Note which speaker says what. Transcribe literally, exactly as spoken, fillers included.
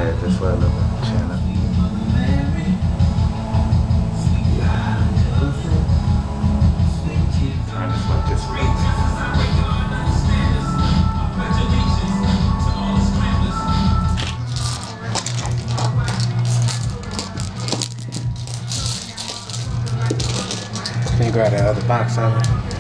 Speaker 1: head this way a little bit. Chin up. Turn this like this a little bit. Can you grab that other box on me?